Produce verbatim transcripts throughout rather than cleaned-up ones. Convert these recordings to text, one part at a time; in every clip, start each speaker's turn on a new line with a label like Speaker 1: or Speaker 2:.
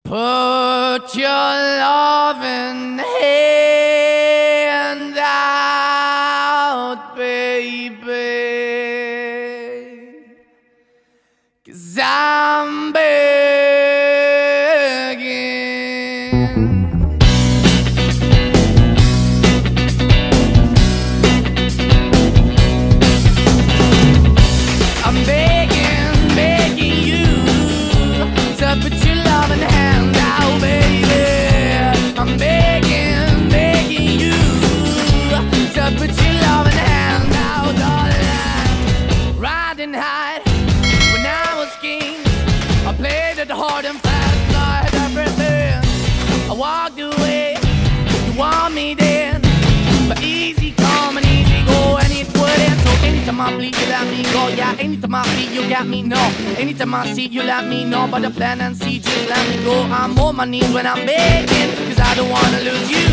Speaker 1: Put your loving hand out, baby, 'cause I'm begging. I'm begging, begging you to put your loving hand out, baby. I'm begging, begging you to put your loving hand out, darling. Riding high when I was king, I played it hard and fast, I had everything. I walked away, you want me then, but easy come and easy go, and it wouldn't. So anytime I bleed, you let me go. Yeah, anytime I feel, you got me, no. Anytime I see, you let me know. But the plan and see, just let me go. I'm on my knees when I'm begging, 'cause I don't wanna lose you.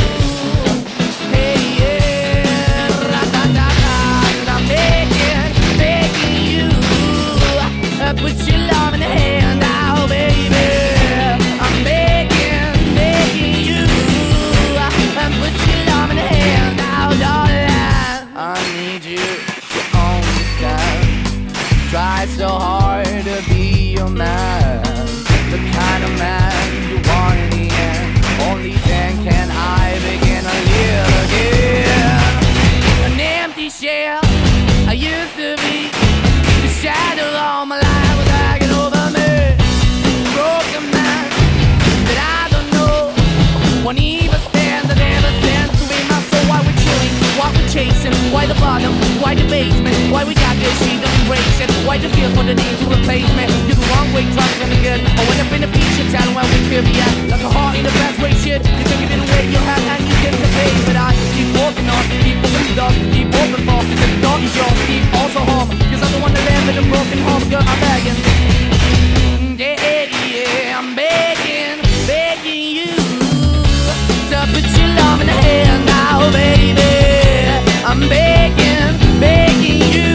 Speaker 1: Hey, yeah, ra-da-da-da. 'Cause I'm begging, begging you, uh, put your love in the hand out, baby. I'm begging, begging you, uh, put your love in the hand out, darling. I need you to understand. Try so hard to be your man, the kind of man you want in the end. Only then can I begin to live again. An empty shell I used to be, the shadow all my life was hanging over me. Broken man that I don't know, won't even stand, I never stand to be my soul. Why we chilling, why we chasing, why the bottom, why the basement, why we got this shit, don't embrace it. Why the feel for the need to replace me? You're the wrong way, trying to be good. I went up in the feature town where we could be at, like a heart in the best way, shit. You took it in the way you had and you didn't pay, but I keep walking on, keep moving the dog, keep open for, 'cause the dog is yours, keep also home, 'cause I'm the one that live in a broken home, girl, I'm begging. Yeah, yeah, I'm begging, begging you to put your love in the hand now, baby. I'm begging, begging you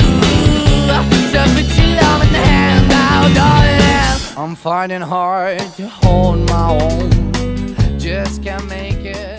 Speaker 1: to put your love in the hand now, darling. I'm finding hard to hold my own, just can't make it.